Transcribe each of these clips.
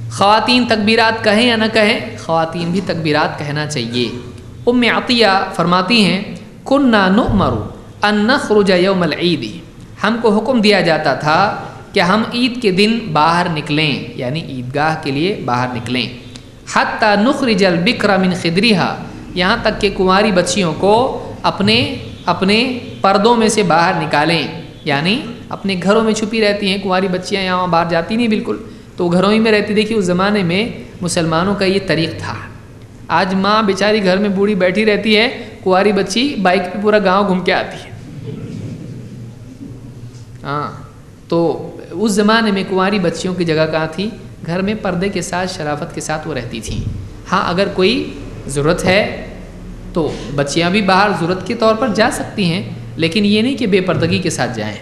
خواتین تکبیرات کہیں یا نہ کہیں، خواتین بھی تکبیرات کہنا چاہیے۔ ام عطیہ فرماتی ہیں کننا نؤمر ان نخرج یوم العید، ہم کو حکم دیا جاتا تھا کہ ہم عید کے دن باہر نکلیں، یعنی عیدگاہ کے لیے باہر نکلیں، حتی نخرج البکر من خدرها، یہاں تک کہ کنواری بچیوں کو اپنے پردوں میں سے باہر نکالیں، یعنی اپنے گھروں میں چھپی رہتی ہیں کنواری بچیاں، یہاں باہر جاتی نہیں بالکل، تو گھروں ہی میں رہتی۔ دیکھیے اس زمانے میں مسلمانوں کا یہ طریق تھا۔ آج ماں بیچاری گھر میں بوڑھی بیٹھی رہتی ہے، کنواری بچی بائک پہ پورا گاؤں گھوم کے آتی ہے۔ ہاں، تو اس زمانے میں کنواری بچیوں کی جگہ کہاں تھی؟ گھر میں پردے کے ساتھ شرافت کے ساتھ وہ رہتی تھیں۔ ہاں اگر کوئی ضرورت ہے تو بچیاں بھی باہر ضرورت کے طور پر جا سکتی ہیں، لیکن یہ نہیں کہ بے پردگی کے ساتھ جائیں۔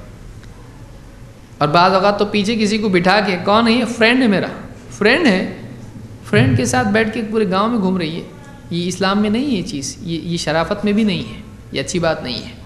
اور بعض اوقات تو پیچھے کسی کو بٹھا کے، کون ہے یہ؟ فرینڈ ہے میرا، فرینڈ ہے، فرینڈ کے ساتھ بیٹھ کے پورے گاؤں میں گھوم رہی ہے۔ یہ اسلام میں نہیں ہے یہ چیز، یہ شرافت میں بھی نہیں ہے، یہ اچھی بات نہیں ہے۔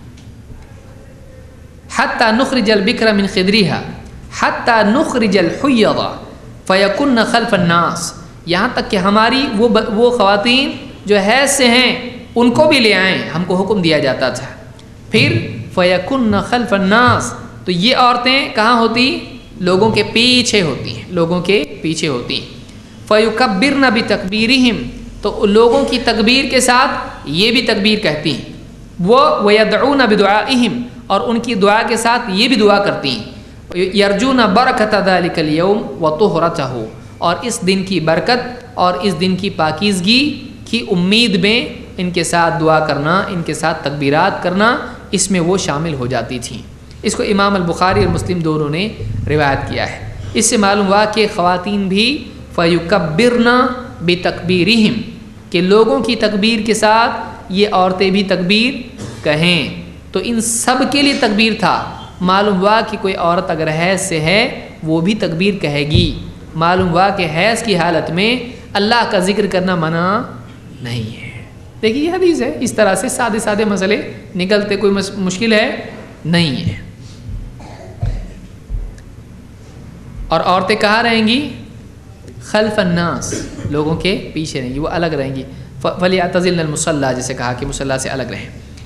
حتی نخرج البکر من خدرها حتی نخرج الحیض فیکن خلف الناس، یہاں تک کہ ہماری وہ خواتین جو حیض سے ہیں ان کو بھی لے آئیں، ہم کو حکم دیا جاتا تھا۔ پھر فیکن خلف الناس، تو یہ عورتیں کہاں ہوتی؟ لوگوں کے پیچھے ہوتی ہیں، لوگوں کے پیچھے ہوتی ہیں۔ فیکبرن بتکبیرہم، تو لوگوں کی تکبیر کے ساتھ یہ بھی تکبیر کہتی ہیں۔ ویدعون بدعائہم، اور ان کی دعا کے ساتھ یہ بھی دعا کرتی ہیں۔ یرجون برکت ذلک الیوم وطہرتہ، اور اس دن کی برکت اور اس دن کی پاکیزگی کی امید میں ان کے ساتھ دعا کرنا، ان کے ساتھ تکبیرات کرنا، اس میں وہ شامل ہو جاتی تھیں۔ اس کو امام البخاری اور مسلم دونوں نے روایت کیا ہے۔ اس سے معلوم ہوا کہ خواتین بھی فیکبرن بتکبیرہم، کہ لوگوں کی تکبیر کے ساتھ یہ عورتیں بھی تکبیر کہیں۔ تو ان سب کے لیے تکبیر تھا۔ معلوم ہوا کہ کوئی عورت اگر حیض سے ہے وہ بھی تکبیر کہے گی۔ معلوم ہوا کہ حیض کی حالت میں اللہ کا ذکر کرنا منع نہیں ہے۔ دیکھیے یہ حدیث ہے، اس طرح سے سادے سادے مسئلے نکلتے، کوئی مشکل ہے نہیں ہے۔ اور عورتیں کہاں رہیں گی؟ خلف الناس، لوگوں کے پیچھے رہیں گی، وہ الگ رہیں گی۔ فلیعتزلن المصلی، جیسے کہا کہ مصلی سے الگ رہیں۔